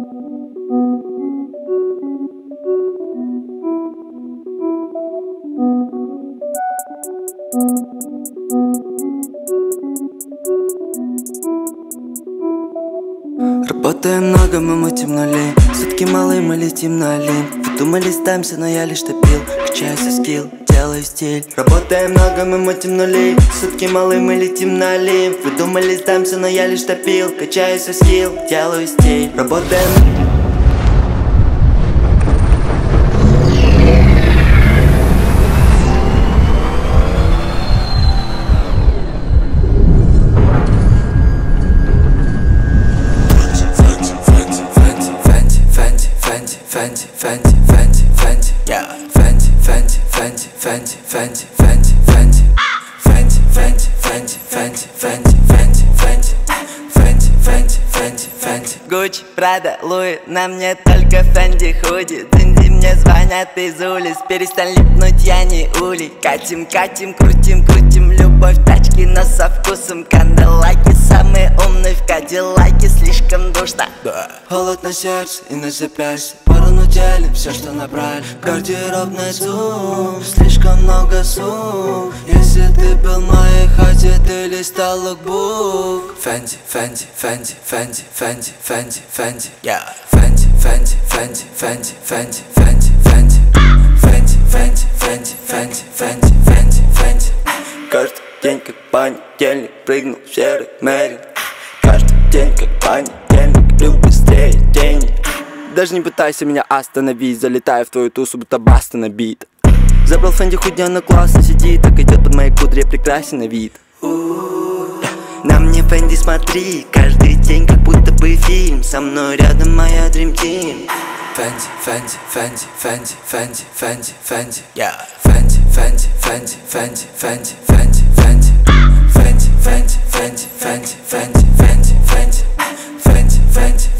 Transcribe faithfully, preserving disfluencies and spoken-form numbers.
Работаем много, мы мутим нули. Сутки малые, мы летим на Олимп. Вы думали, сдаемся, но я лишь топил. Качаю свой скилл, делаю стиль. Работаем много, мы мутим нули. Сутки малые, мы летим на Олимп. Вы думали, сдаемся, но я лишь топил. Качаю свой скилл, делаю стиль. Работаем. Фэнти, фэнти, фэнти, фэнти, yeah. Фэнти, фэнти, фэнти, фэнти, фэнти, фэнти, фэнти, фэнти, фэнти, фэнти, фэнти, фэнти, фэнти, фэнти, фэнти, фэнти, фэнти, фэнти. Гуччи, Прада, Луи, на мне только Фэнди худи. Динди, мне звонят из улиц, перестань липнуть, я не улей. Катим, катим, крутим, крутим, любовь тачки, но со вкусом канделаки. Самые умные в кадиллаке, слишком душно, да. Холод на сердце и на запястье. Порно делим все, что набрали. Гардеробный зум, слишком много сумм. Если ты был в моей хате, ты листал лукбук. Фэнти, Фэнти, Фэнти, Фэнти, Фэнти, Фэнти, Фэнти, yeah. Фэнти, Фэнти, Фэнти, Фэнти, Фэнти, Фэнти, Фэнти, Фэнти, Фэнти, Фэнти, Фэнти, Фэнти, Фэнти, Фэнти. Каждый день как понедельник, прыгнул в серый Мэри. Каждый день как понедельник, люблю быстрее денег. Даже не пытайся меня остановить, залетаю в твою тусу, будто баста набит. Забрал Фэнди худня, но классно сидит, так идет под моей кудре, прекрасен на вид. На мне Фэнди смотри, каждый день как будто бы фильм. Со мной рядом моя Dream Team. Фэнди, Фэнди, Фэнди, Фэнди, Фэнди, Фэнди, Фэнди, yeah. Фэнди, Фэнди, Фэнди, Фэнди, Фэнди, Фэнди, Фэнди, Фэнди, Фэнди, Фэнди, Фэнди, Фэнди, Фэнди, Фэнди, Фэнди, Фэнди.